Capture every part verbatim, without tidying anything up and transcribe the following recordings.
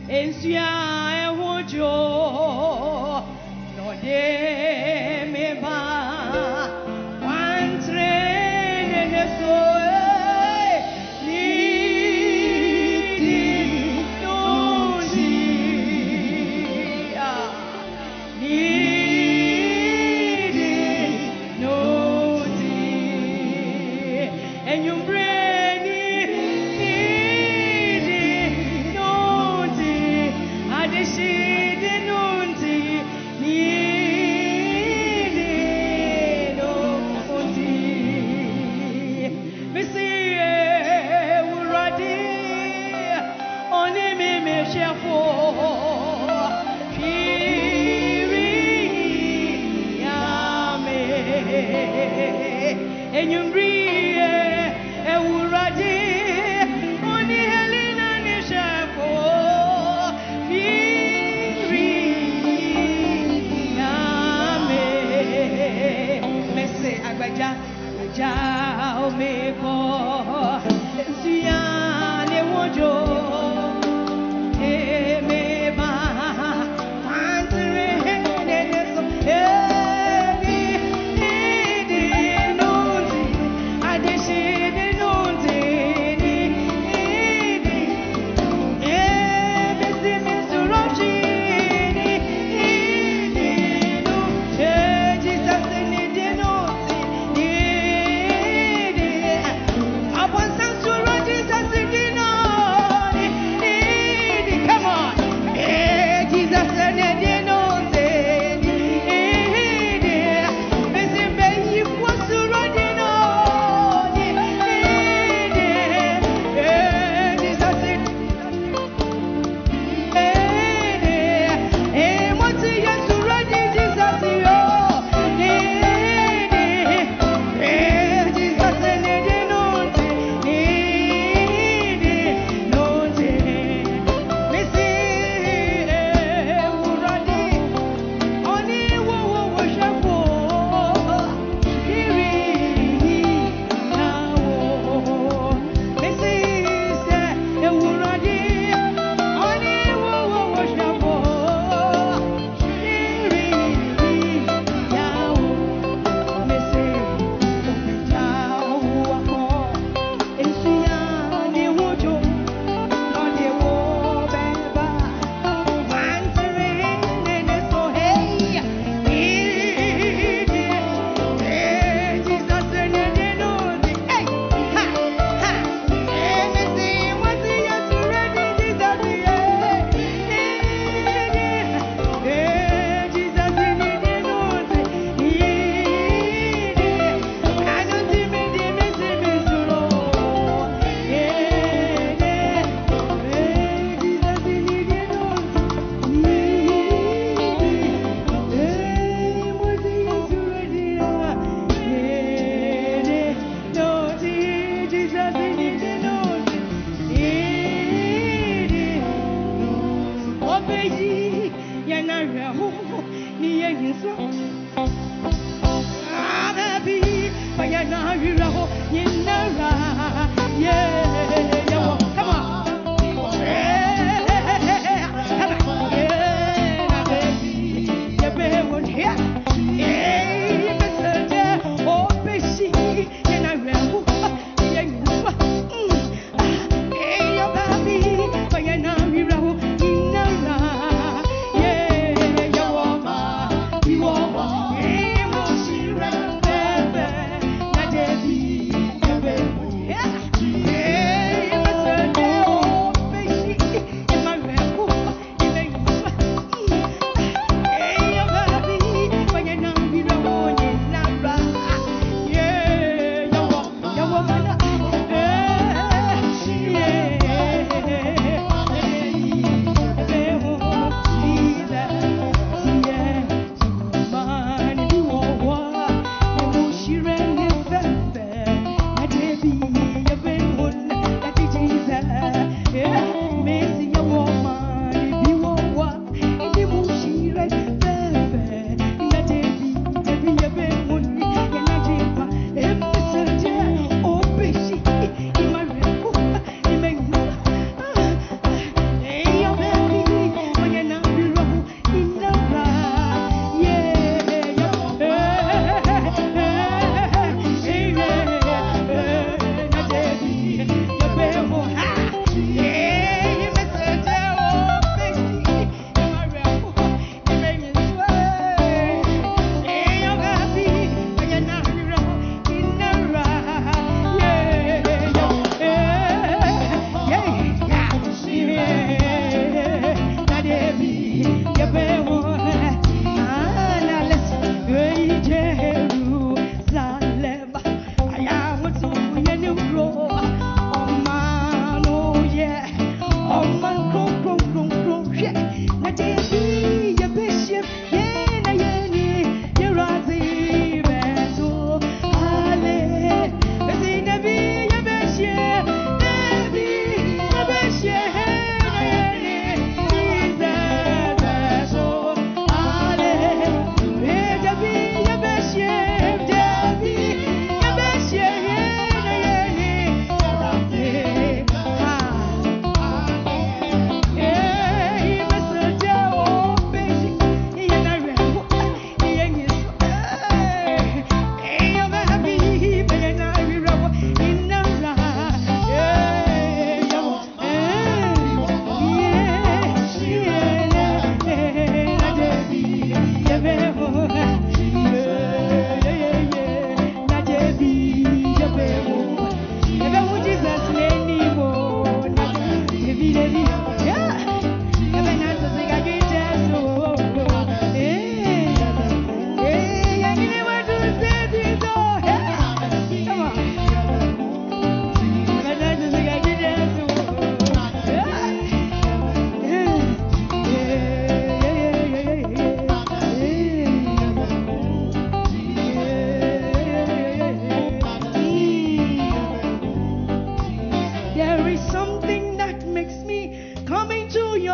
Ensia ewojo no de me ba wantre ne so ni di no di ni di no di enyumbre Jao me ko sia ne wojo e me ba wantre ne so e ni di nunzi adeshi de nunzi ni di e bisi mi suroji ni di no e Jesus ni di no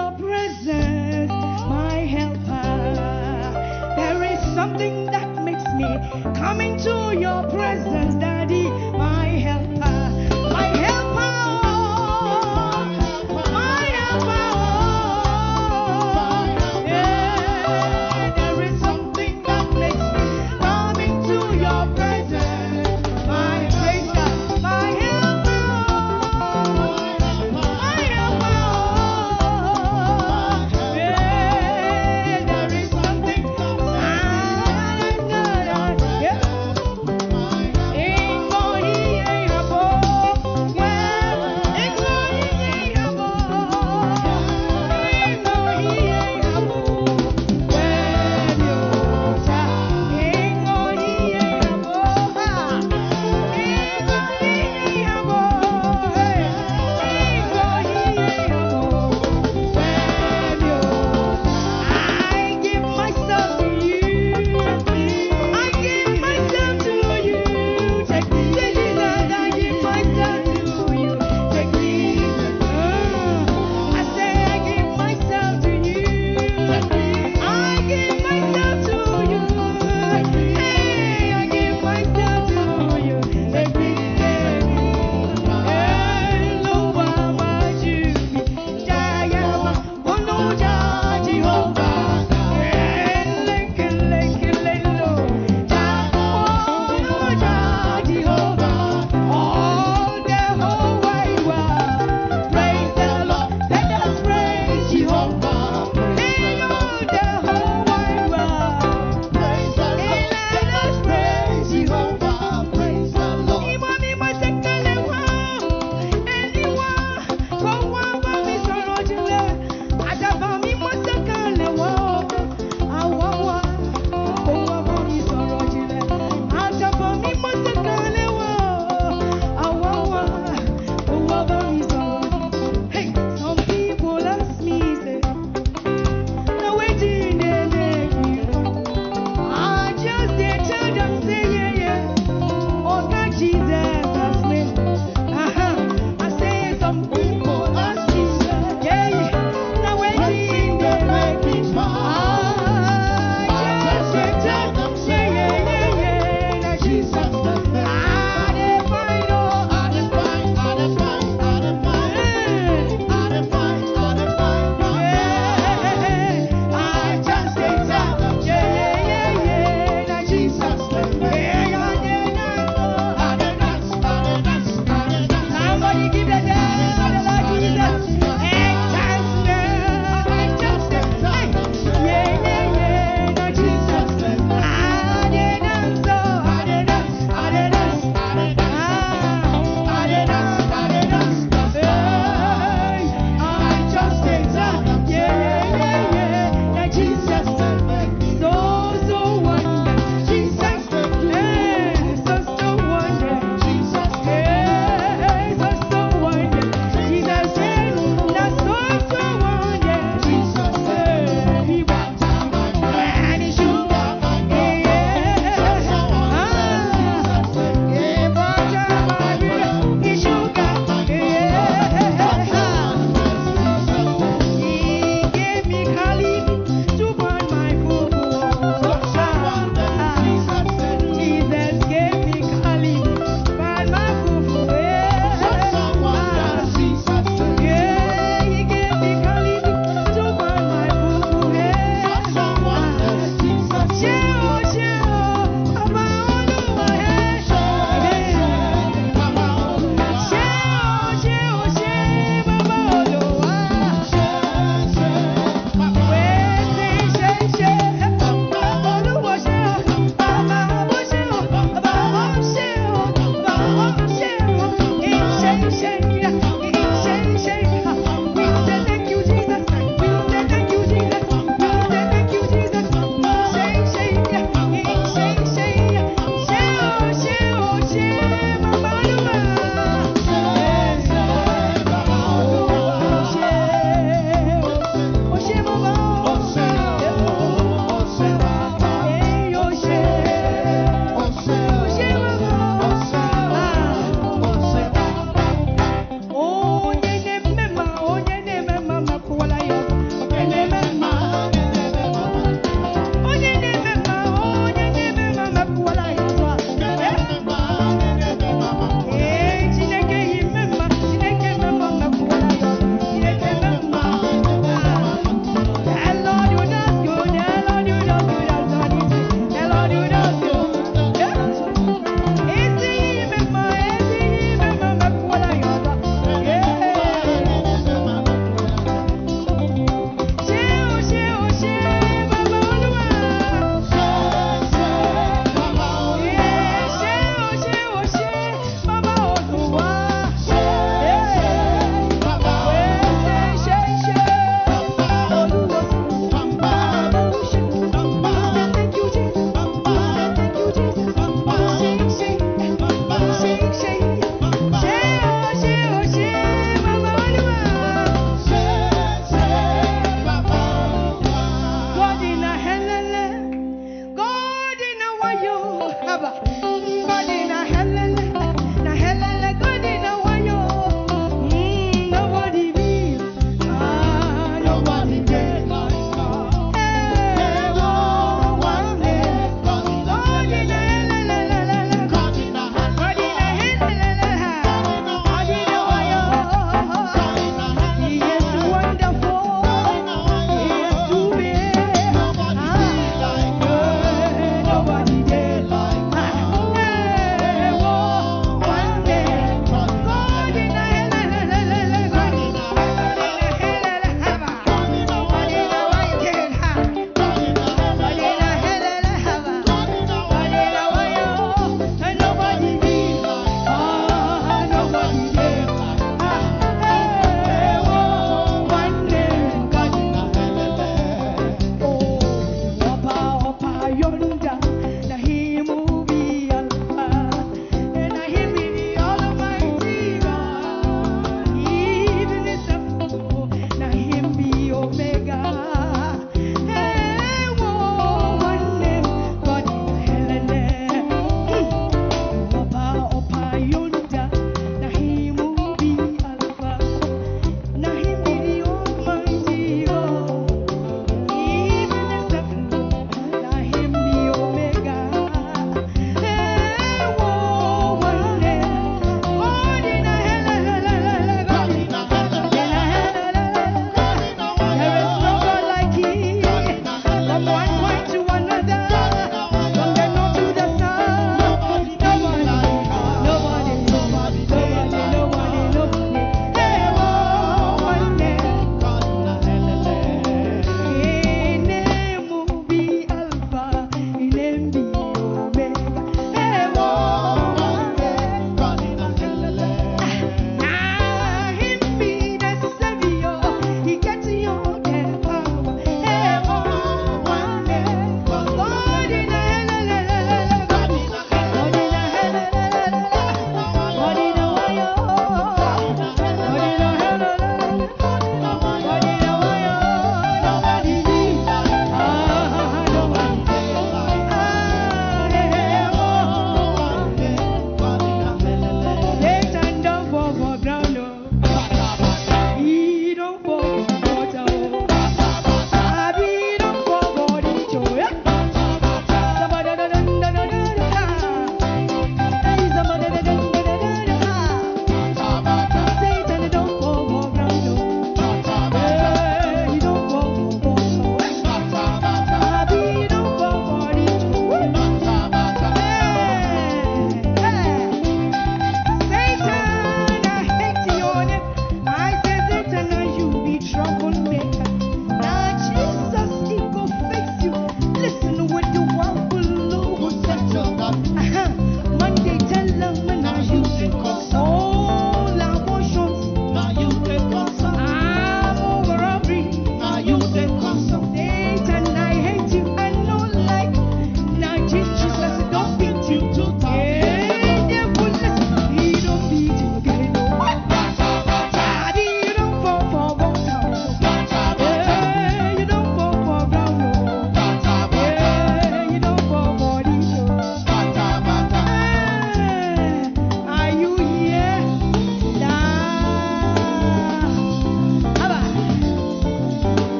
your presence, my helper. There is something that makes me come into your presence, Daddy, my helper, my helper, my helper. Yeah, there is something that makes me come into your presence, my praise God, my helper, my helper. Yeah, there is something. Ah, yeah.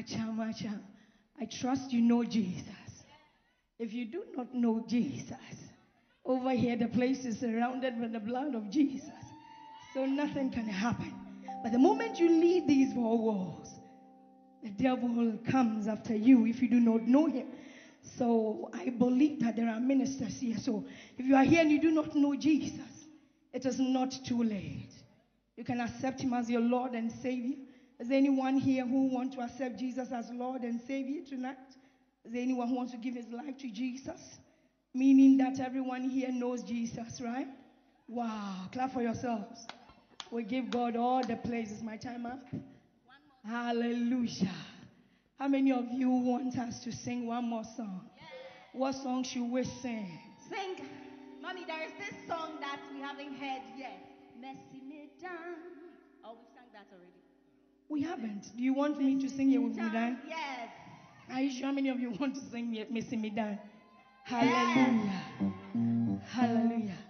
Macha, I trust you know Jesus. If you do not know Jesus, over here the place is surrounded by the blood of Jesus. So nothing can happen. But the moment you leave these four walls, the devil comes after you if you do not know him. So I believe that there are ministers here. So if you are here and you do not know Jesus, it is not too late. You can accept him as your Lord and Savior. Is there anyone here who wants to accept Jesus as Lord and Savior tonight? Is there anyone who wants to give his life to Jesus? Meaning that everyone here knows Jesus, right? Wow. Clap for yourselves. We give God all the praises. My time up. Hallelujah. How many of you want us to sing one more song? Yes. What song should we sing? Sing. Mommy, there is this song that we haven't heard yet. Merci mesdames. Oh, we've sang that already. We haven't. Do you want me to sing it with me, Dan? Yes. Are you sure how many of you want to sing it, Missy Me Dan? Hallelujah. Yes. Hallelujah.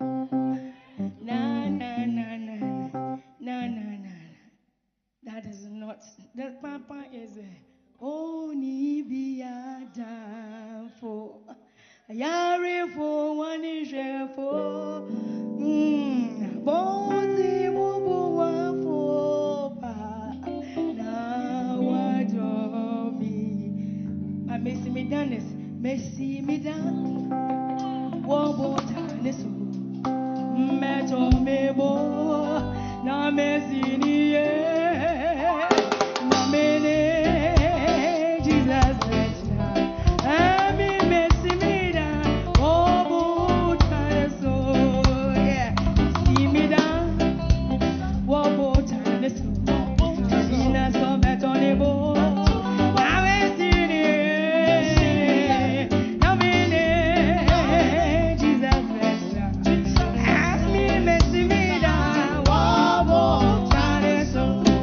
Na na na na na na na. That is not. That Papa is a Oni biada for Yari for one is for Hmm. Bozi mubuwa for pa na wadomi. I Messi me done this. Messi me done. Wobo taniso. Meto mebo na Messi niye. So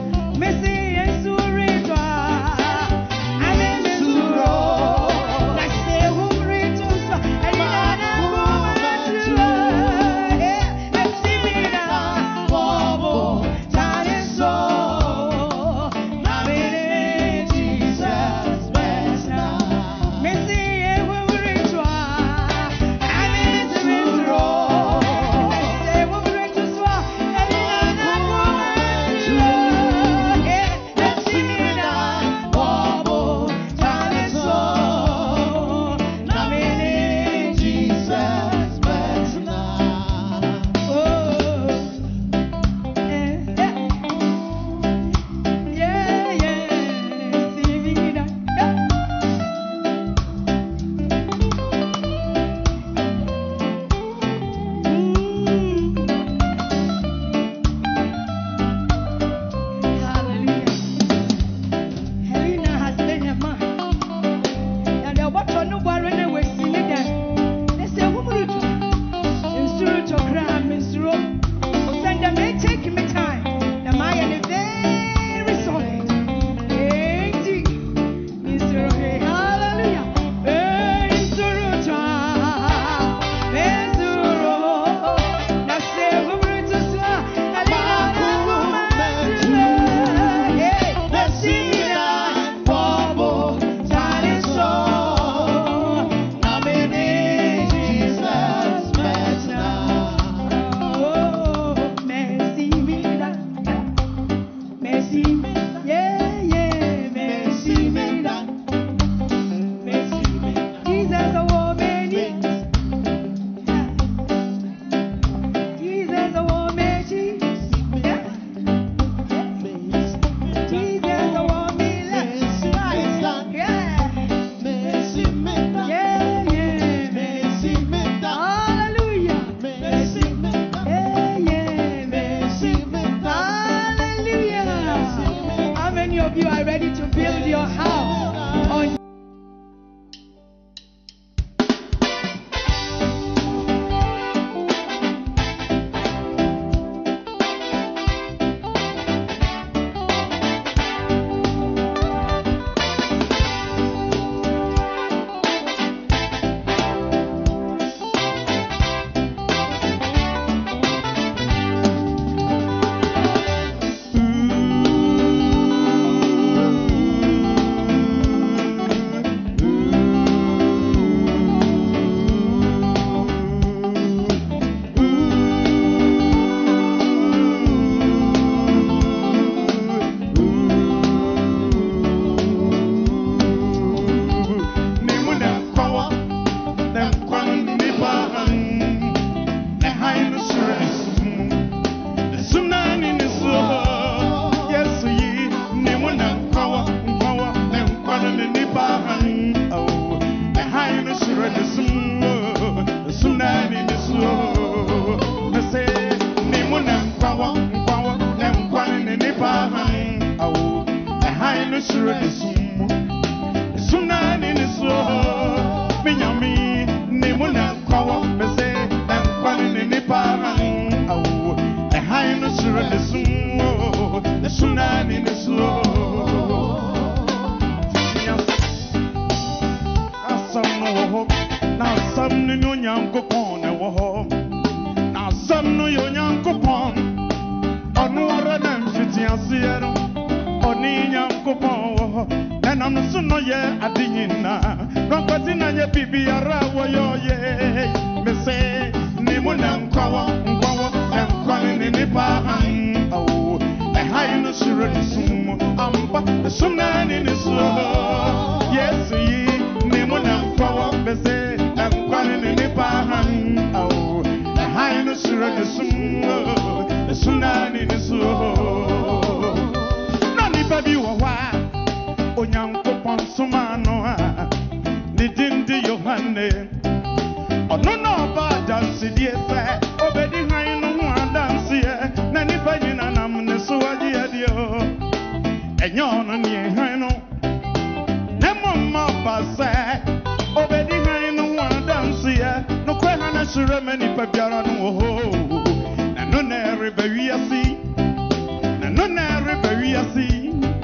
Siero, Oninya Copo, and I'm the son of ye at the Yina. No Patina, ye Bibi, Arawa, yo ye. Me say, Nimunam Kawa, Kawa, and calling in the Pahan. Oh, the high no Suran, Ampa, the Sunan in the Slow. Yes, ye, Nimunam Kawa, me say, and calling in the Pahan. Oh, the high no Suran, the Sunan in the Slow. Baby wa onyanko ponsuma no a ni dindi yohane ono no ba dance die fe obedi han no ho dance ye na ni pa nyina nam ne so agi ade o enyo no ni han no na momma ba se obedi han no ho dance ye no kwe han na sure mani pa biara no ho na no na reba wi asi na no na reba wi asi.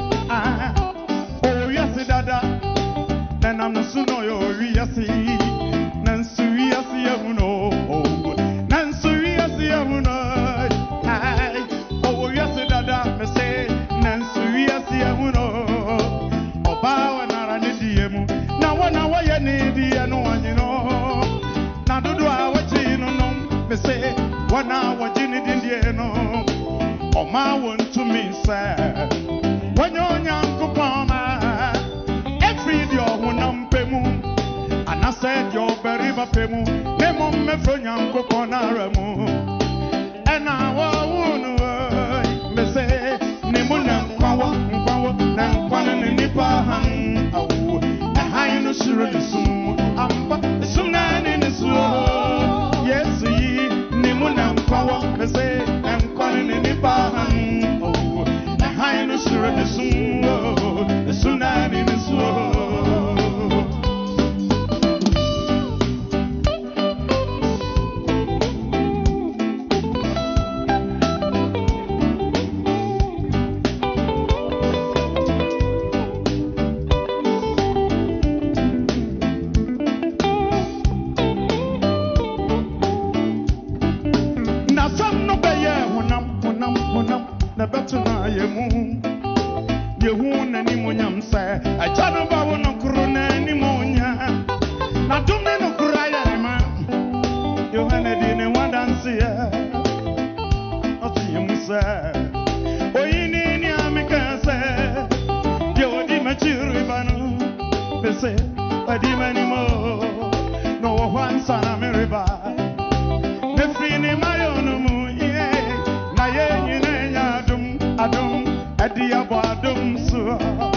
Oh, yes, dada. Then I'm no sooner, yes, Nancy, yes, you know. Nancy, yes, you know. Oh, yes, dada. Me say, Nancy, yes, you know. Oh, bow and I need you. Now, one hour, you need you, no one, you know. Now, do I watch you, no? Me say, one hour, you need you, no. Oh, my one to me, sir. When you're young, Kupama, every day when I'm pemu, and I said you're very pemu, Nemo me from young Kuponaramu, and I won't me say, Nemunam Kawa, Kawa, Nankwan and Nipahan, oh, a high no Suran, Ampa, Sunan in the slow. Yes, ye, Nemunam Kawa, me say, Nankwan and Nipahan, oh. I know sure the sun, the tsunami in the slow. Now some no pay when I'm when I'm when I'm the better now you move. You won't any munyam say, I channel bow no corona any monya. Now don't no cry, man. You had it in one dance here. Not to you, sir. Oh, you need Yamika, sir. You are the mature Bano. They say, I did anymore. No one son of a river. The free in my own moon, yeah. Naye, Adum, Adum. Adi abadum so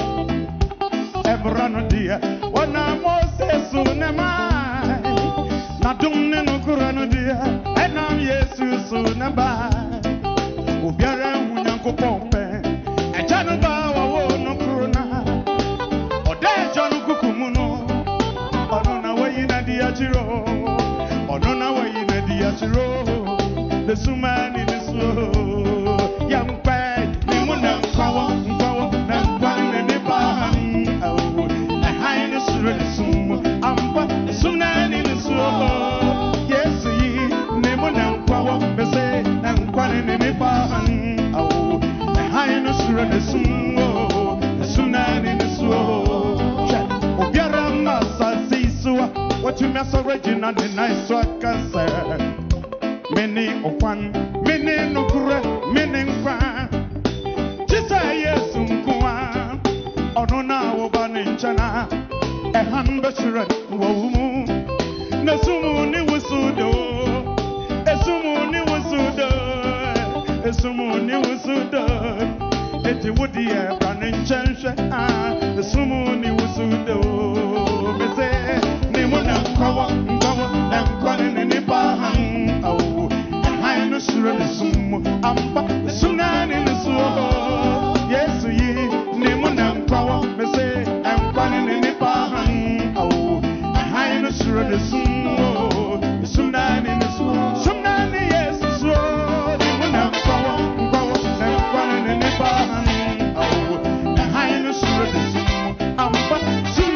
ebrano dia wana mose so ne mai na dum ne no kurano dia enam yesu so ne ba obiara hu nyankopon pe eja no ba wa wo no kurona ode eja no kukumu no ono na wayi na dia chiro ono na wayi na dia chiro the sumani the so yam pa Kawa, Kawa, and one in the Bahan. Oh, a highness resum, Ampa, Sunan in the slow. Yes, ye, Nemon Kawa, Bese, and one in the Bahan. Oh, a highness resum, the Sunan in the slow. Obiara Massa Sisua, what you mess original, the nice work can say. Many of one, many no cura, many fan. Yes, Umkua, Onona, Obaninchana, a handbasher, Womu, Nasumuni was Sudo, a Sumuni was Sudo, a Sumuni was Sudo, it would be a running chance, the Sumuni was Sudo, they say, Nimona, Kawa, Kawa, and Quanin in the Bahan, oh, I know sure the Sum, Ampa, the Sunan in the Slow. Yes, ye, Nimunam Kawa, me say, I'm running in the Bahan. Oh, I know sure the Suno, the Sunan in the Suno. Sunan, yes, so, Nimunam Kawa, Kawa, I'm running in the Bahan. Oh, I know sure the Suno. I'm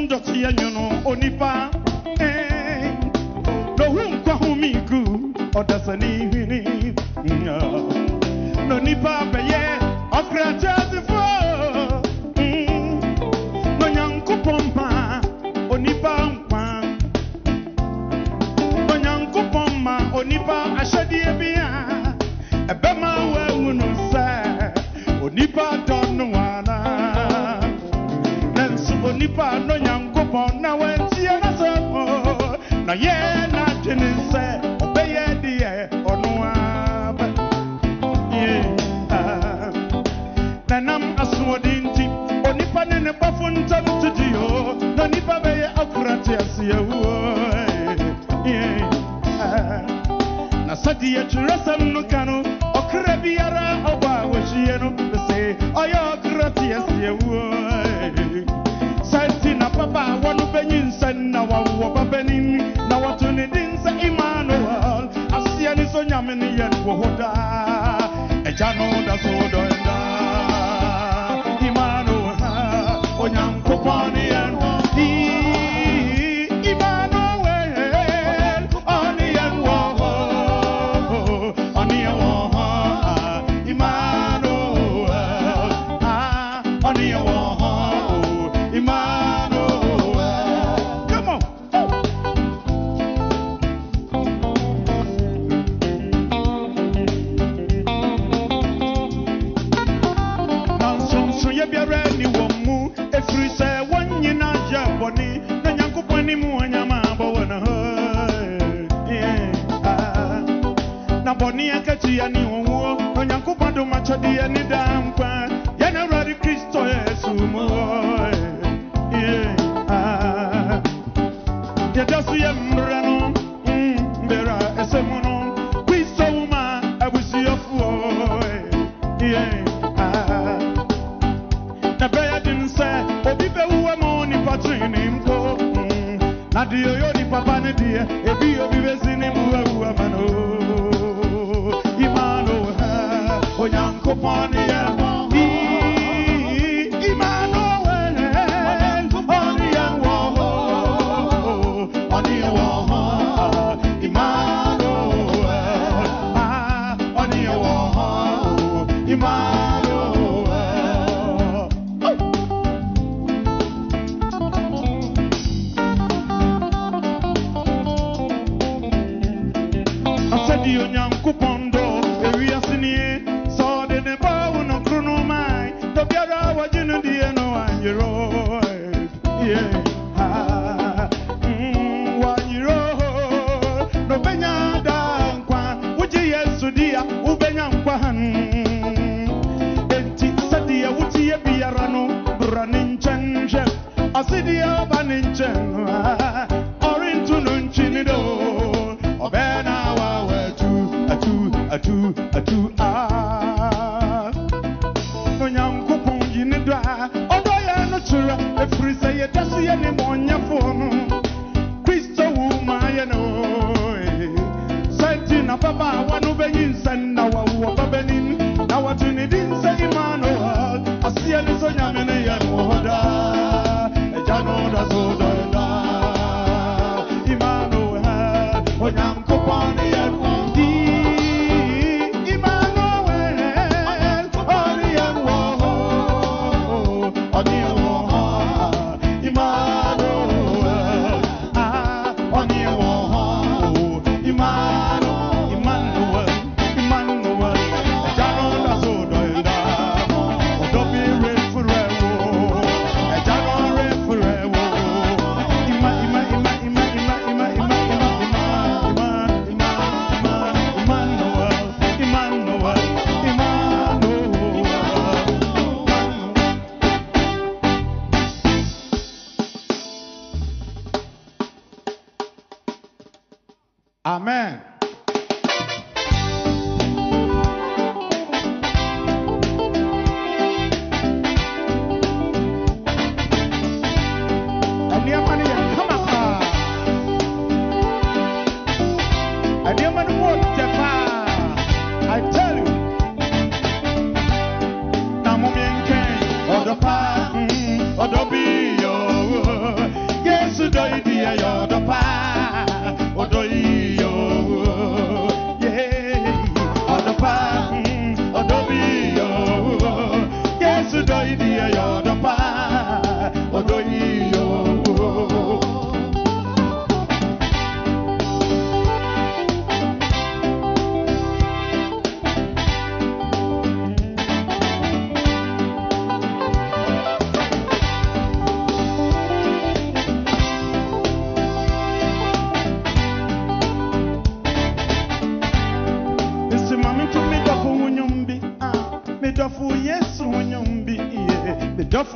ndoti yanyono onipa eh no hunkwa humiku odasani hini no nipa beye okratasifo no nyankopompa onipa nkwa no nyankopomma onipa ashadie bia ebema wa hunu sa onipa donu wana nansu onipa no nyankopon na wantie na so na ye na twene se obeye die onu aba ye na nam aswodinti onipa ne ne bafunta tudio no nipa beye akurati asiyewo ye na sadi ya churasam no kanu okra biara oba wahie no se oyo akurati asiyewo santi na papa wonu benyin san na wawo babenin na watuni dinsa Emmanuel asia ni so nyame ne yen wo hoda eja no da so do nda Emmanuel onyankopon yen di Emmanuel oni yen wo oni yen wo Emmanuel ah oni yen wo boni akati ani wo no nyankopon do machodi ani dampa ya na radi Kristo Yesu mo eh ah ya dasu ya mrano mbera esemono Kristo ma abusi ofu eh ah na baya din se obi be wo mo ni patrini mko na dio yo ni papa ne die ebi obi be sini mu wa mano Onyankopon ya di Emmanuel oni ya wo oni ya wo Emmanuel ah oni ya wo Emmanuel asadi onyankopon do ewi asini Asidia baninchen orintu nunchinido obena wa wetu atu atu atu ah onyankopon yinidwa odoya no chura efrisa ye dasu ye ne monyafo no Kristo wu ma ye no santi na baba wanu benyin san na wa wo babenin na watuni din sa Emmanuel asia ni so nyame ne ye no hoda Jano da so do da Emmanuel onyankopon yen di Emmanuel oni yen wo oni wo Emmanuel ah oni yen wo Emmanuel Emmanuel Emmanuel Jano da so do da do be re forever Jano Amen. I tell you, Namu Mienke, Odopa, Odobi,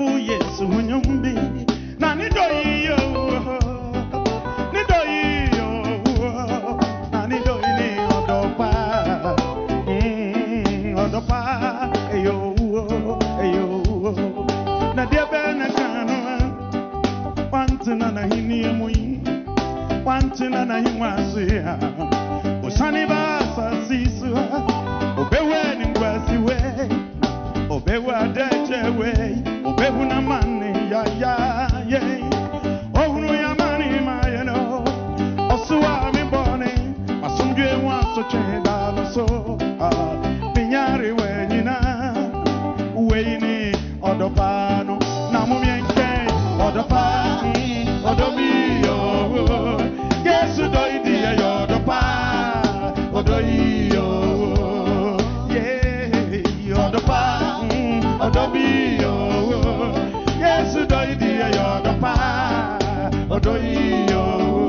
fu Yesu hunyumbi na ni doyi yo ni doyi yo na ni doyi ni odopa mm odopa eyo eyo na dia bena kanu wantina na hini emui wantina na hinwasuya osani ba sasisu obewe ni ngwasiwe obewe adechewe obewu na mani ya ya ye ohunu ya mani mayeno osuwa mi boni asumdwe wa so cheda no so ah pinyari we nyina we ni odopano na mumienke odopa odobi yo Yesu doidi yo odopa odoyi yo yeah odopa odobi yo Yesu doidi yo odopa odoyi yo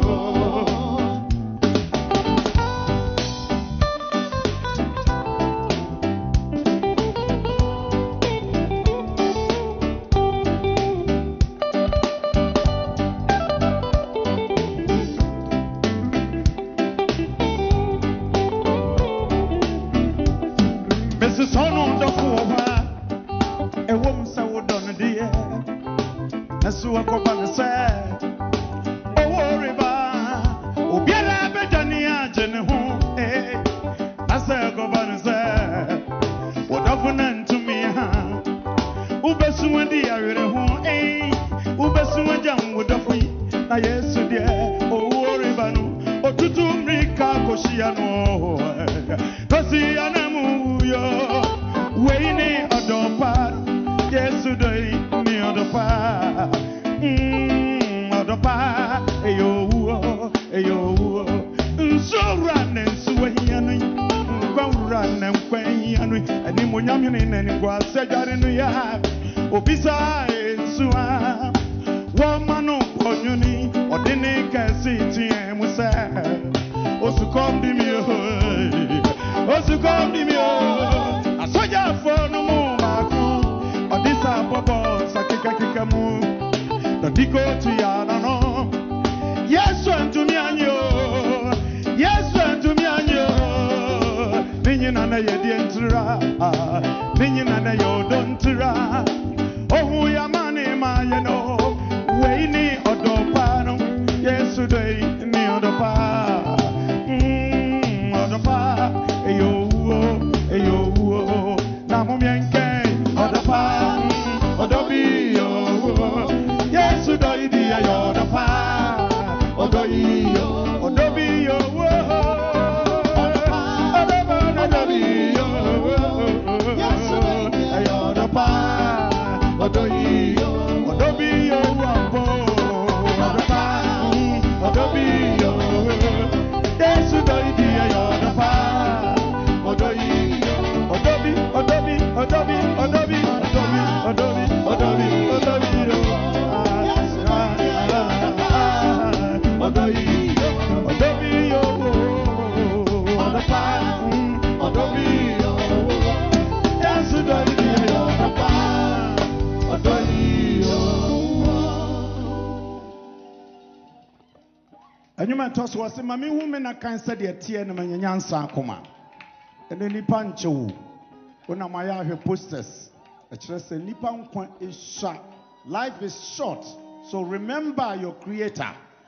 Toss was a mammy woman. I can't say the tea and my yansa coma. And then Nipan Chow. When I have posters, a chest and Nipan is sharp. Life is short. So remember your creator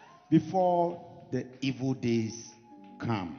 before the evil days come.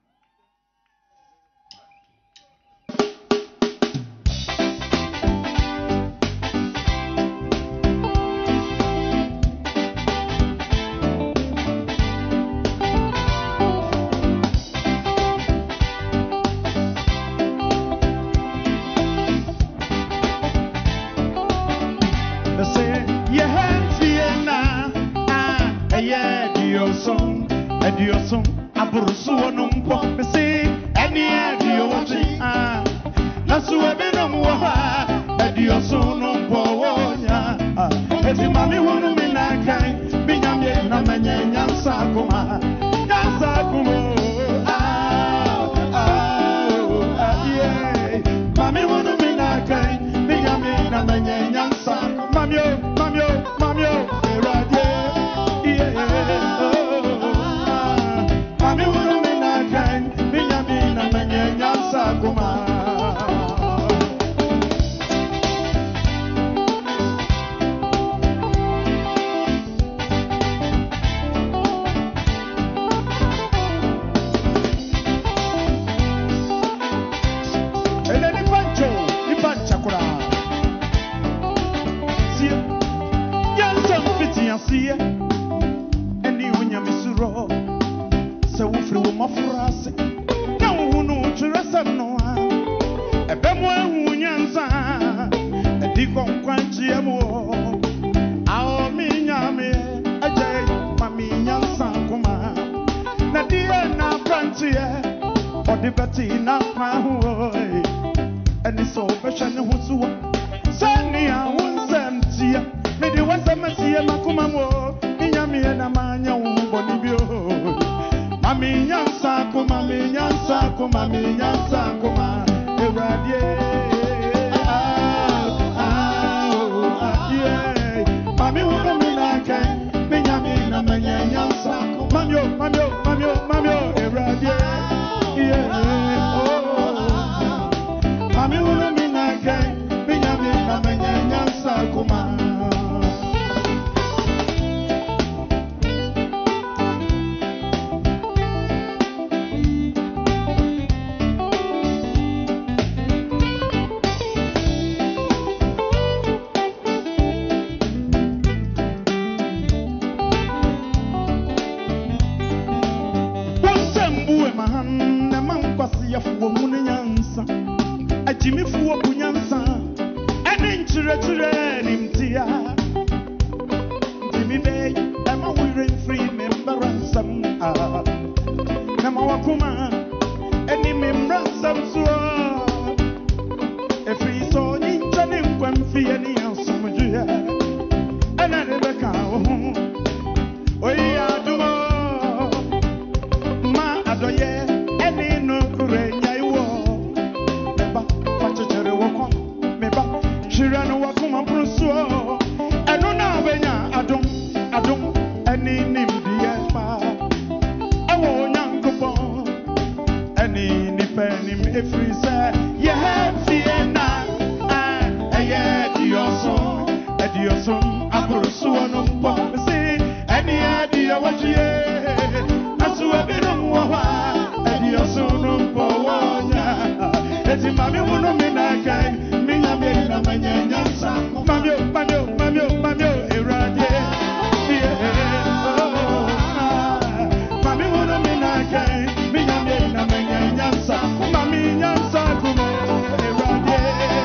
Adioson, Aburusu, Numpo, say, any adio watching. Ah, Nasu, Abenamuha, Adioson, Numpo, as the mammy won't be like Binyam, Namanya, Yansakuma, Yansakuma. Ah, ah, yeah, Mammy won't be like Binyam, Namanya, Yansakuma. wuro se wo free wo mafurase na wo no chirasam no a ebe mo ehu nyansa edi konkwanchi emo awo mi nyame aje mami nyansa kuma na die na kwanchi e odi beti na kwa ho eni so besha ne husuwa sani a wonsam tia me di wonsam tia makuma mo nyame na manya wo boni bio mami nyansa kuma mami nyansa kuma mami nyansa kuma ewradie mami wo me na kai me nyame na manya nyansa mami o mami o mami o mami o ewradie mami wo me na kai me nyame na manya nyansa kuma Jimmy Fu Bunyansa, and in Chire Nimtia. Jimmy Bay, I'm a wearing free member ransom. Namawakuma, any member some sword. A free soul in Janim Quamfi and Yansamaja. And I never come. Oh, yeah, do ma adoye, any no courage. Chirano wakuma pruso eno na benya adom adom eni nimdie pa awo nyankopon eni nipenim efrise ye fiena ah eye dioso edioso apruso no mpo se eni edi awachie asu abinum wa edioso no mpo wonya eti mami wono minakai na manya nyansa mamio mamio mamio mamio erade mami wono minaka mi nyame na manya nyansa mami nyansa kuma erade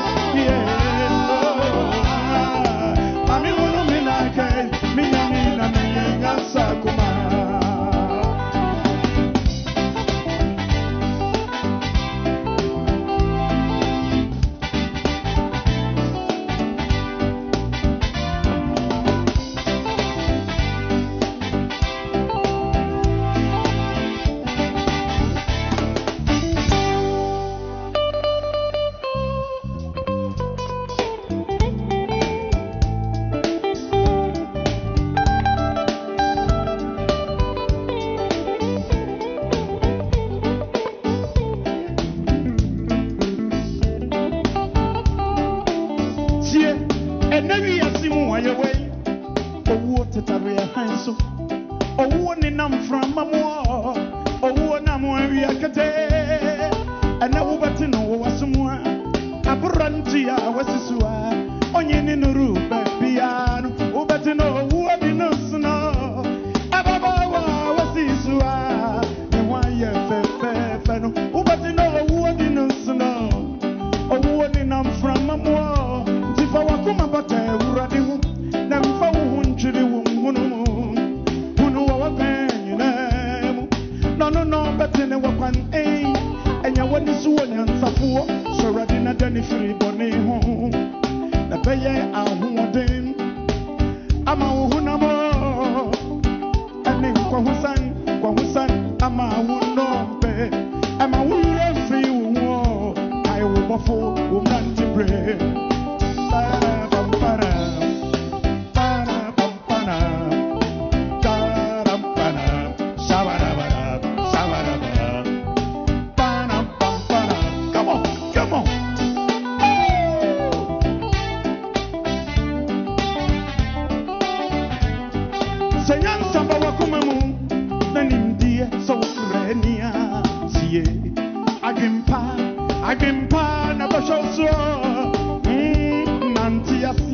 mami wono minaka mi nyame na manya nyansa kuma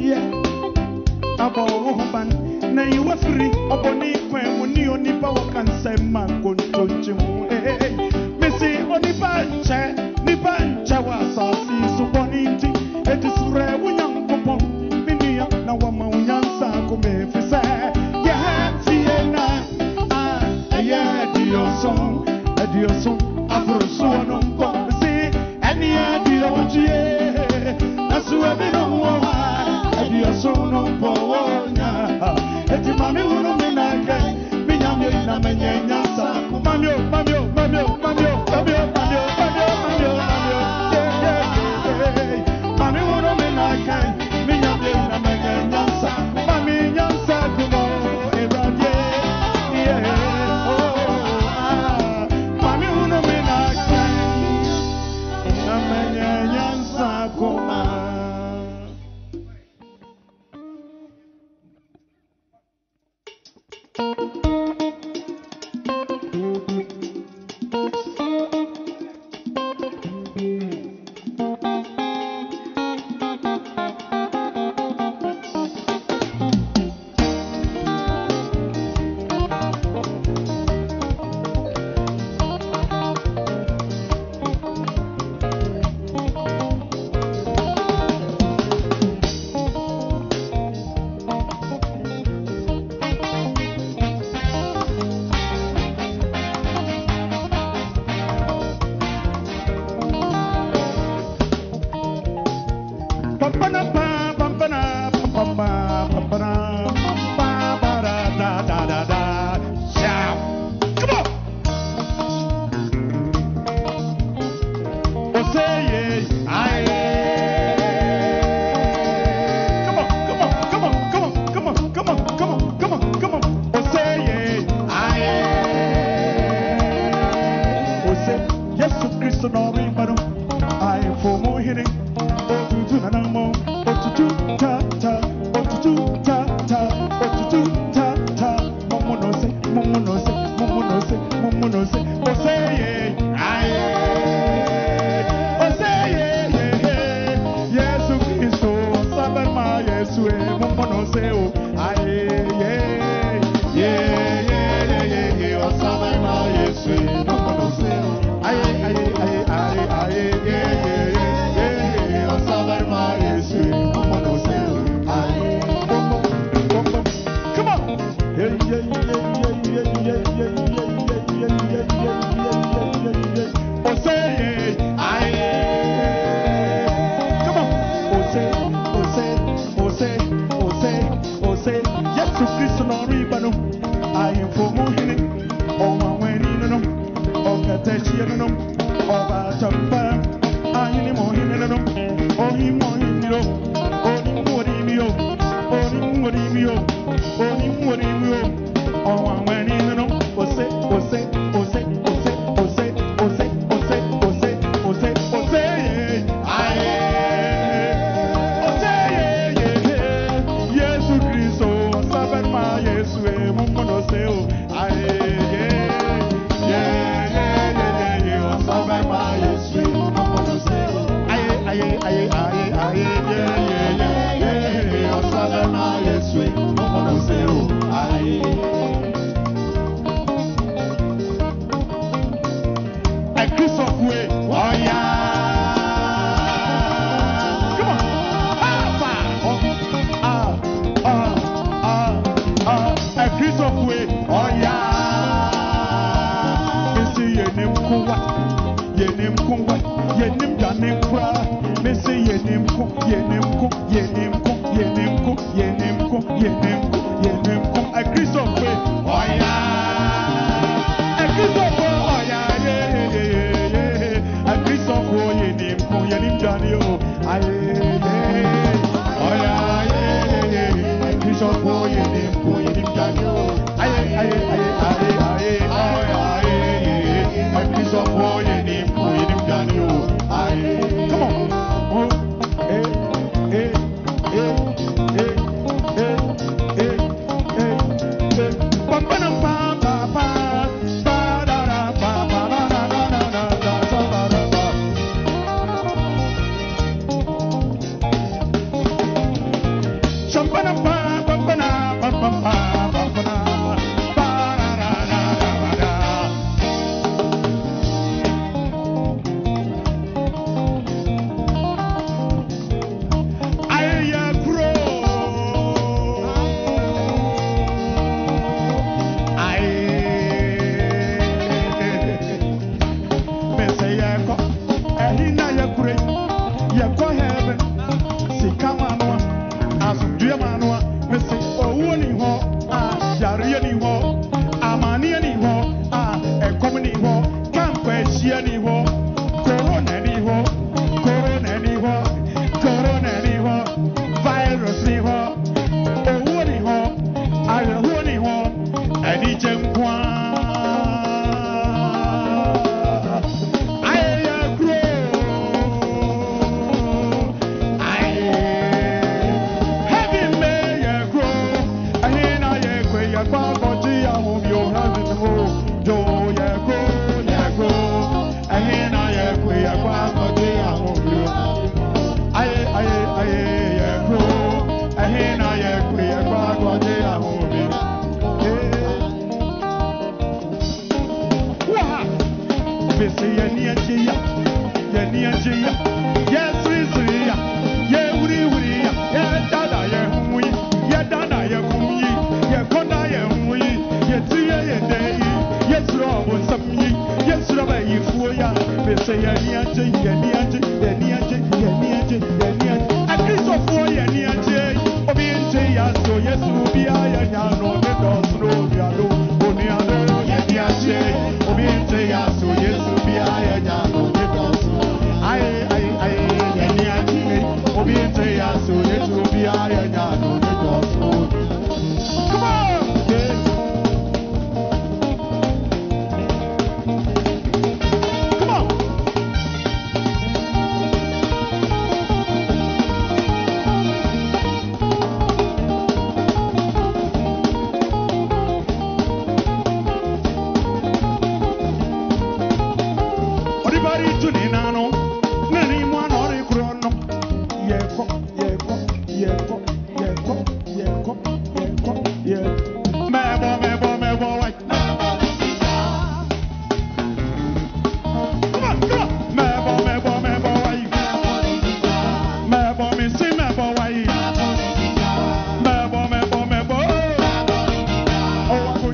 Abo woban na you free oboni kwen woni oni pa wakan mumu no se, mumu no se, mumu no se. Oseye, aye. Oseye, Yesu Kristo, saberma Yesu, mumu no se o, aye, yeah, yeah, yeah, yeah, yeah, saberma Yesu, mumu no se o, aye, aye, aye, aye, aye, yeah, yeah, yeah, yeah, saberma Yesu, mumu no se o, aye, come on, yeah, yeah, yeah, yeah, yeah, yeah, yeah, yeah, yeah, yeah, yeah, yeah, yeah, Oseye, aye. Yesu Kristo no ribano ayi fomu hini o maweni no o katechi no o ba champa ayi ni mo hini no o ni mo hini no o ni mo ri mi o o ni mo ri mi o o ni mo ri mi o o maweni no o se o se o se o se o se o se o se o se o se o se ayi o se Yesu Kristo Yesu e mumu no se o aye yeah yeah yeah yeah yeah o sabe ma Yesu mumu no se o aye aye aye aye aye yeah yeah yeah yeah o sabe ma Yesu mumu no se o aye I kiss off way oh yeah come on ah ah ah Christ of way, oh yeah. Missy yenim kuwa, yenim kuwa, yenim janim kura. Missy yenim ku, yenim ku, yenim ku, yenim ku, yenim ku, yenim ku, yenim ku. A Christ of way, oh yeah. A Christ of way, oh yeah, yeah, yeah, yeah, yeah. A Christ of way, yenim ku, yenim janim oh, yeah, yeah. Oh yeah, yeah, yeah, yeah. A Christ of way, yenim ku, yenim janim. Aye, aye, aye, aye, aye, aye, aye, a piece of boy in him, who in him, Daniel. Aye, come on. Oh, eh, eh, eh, eh, eh, eh, eh, eh. Papa, papa, papa, da da da, papa, da da da da da da da da da. Champagne, papa, papa, papa, papa.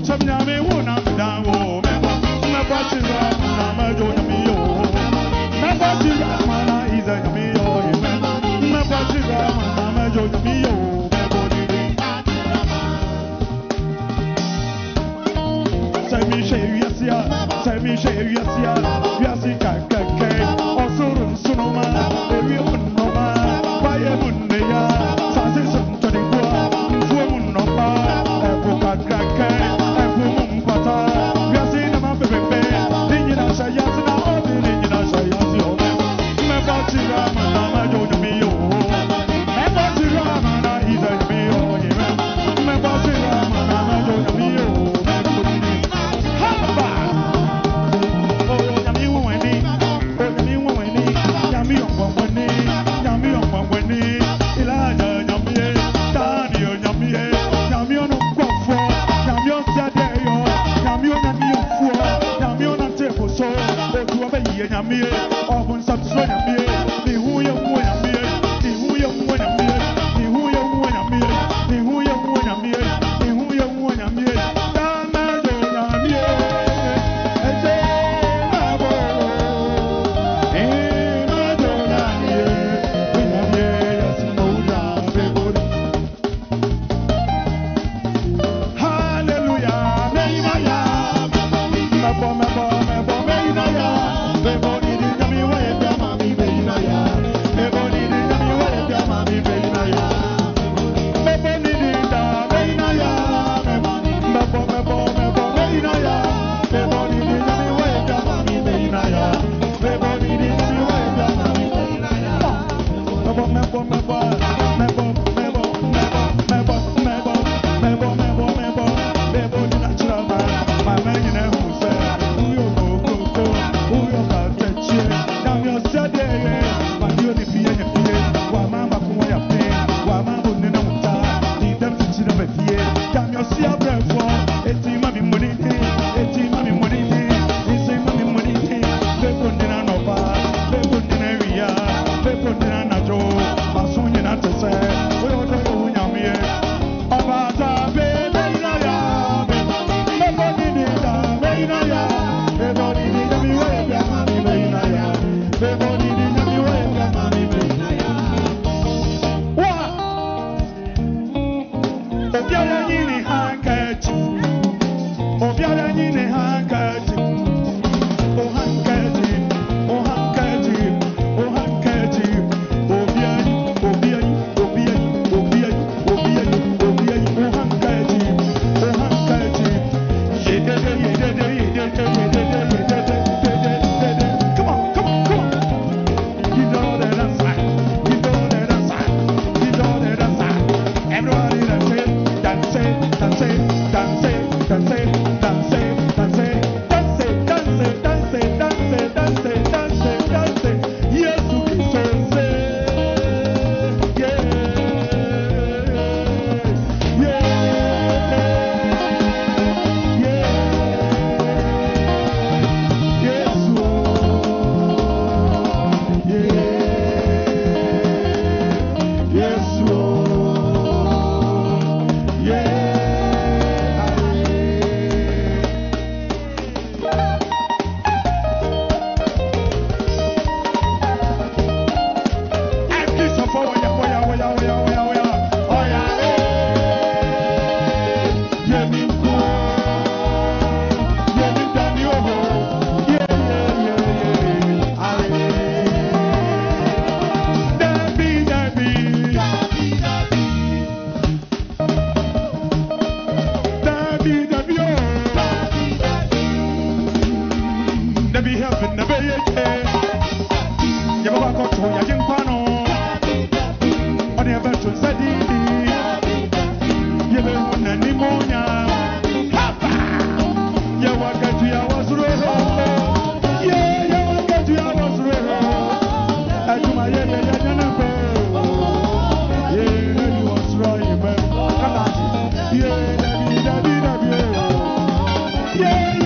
Yeah.